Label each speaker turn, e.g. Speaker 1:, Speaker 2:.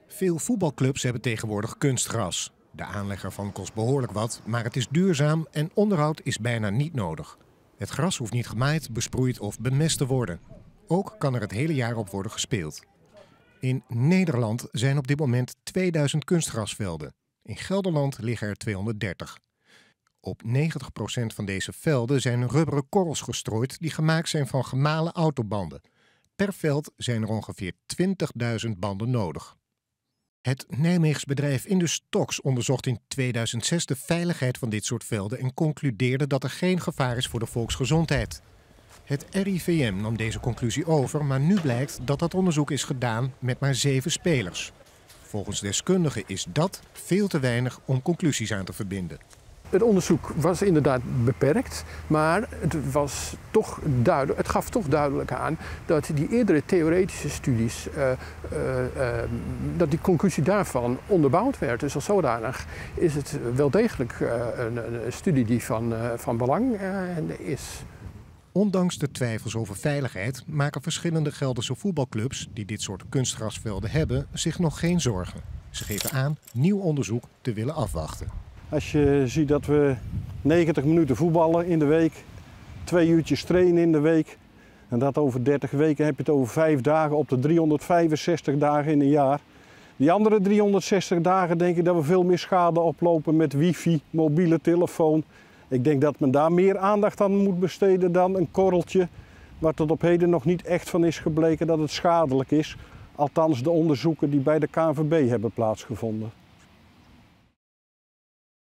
Speaker 1: Veel voetbalclubs hebben tegenwoordig kunstgras. De aanlegger van kost behoorlijk wat, maar het is duurzaam en onderhoud is bijna niet nodig. Het gras hoeft niet gemaaid, besproeid of bemest te worden. Ook kan er het hele jaar op worden gespeeld. In Nederland zijn op dit moment 2000 kunstgrasvelden. In Gelderland liggen er 230. Op 90% van deze velden zijn rubberen korrels gestrooid die gemaakt zijn van gemalen autobanden. Per veld zijn er ongeveer 20.000 banden nodig. Het Nijmeegs bedrijf Industox onderzocht in 2006 de veiligheid van dit soort velden en concludeerde dat er geen gevaar is voor de volksgezondheid. Het RIVM nam deze conclusie over, maar nu blijkt dat dat onderzoek is gedaan met maar 7 spelers. Volgens deskundigen is dat veel te weinig om conclusies aan te verbinden.
Speaker 2: Het onderzoek was inderdaad beperkt, maar het gaf toch duidelijk aan dat die eerdere theoretische studies, dat die conclusie daarvan onderbouwd werd. Dus als zodanig is het wel degelijk een studie die van belang is.
Speaker 1: Ondanks de twijfels over veiligheid maken verschillende Gelderse voetbalclubs die dit soort kunstgrasvelden hebben zich nog geen zorgen. Ze geven aan nieuw onderzoek te willen afwachten.
Speaker 3: Als je ziet dat we 90 minuten voetballen in de week, 2 uurtjes trainen in de week en dat over 30 weken heb je het over 5 dagen op de 365 dagen in een jaar. Die andere 360 dagen denk ik dat we veel meer schade oplopen met wifi, mobiele telefoon. Ik denk dat men daar meer aandacht aan moet besteden dan een korreltje waar tot op heden nog niet echt van is gebleken dat het schadelijk is. Althans de onderzoeken die bij de KNVB hebben plaatsgevonden.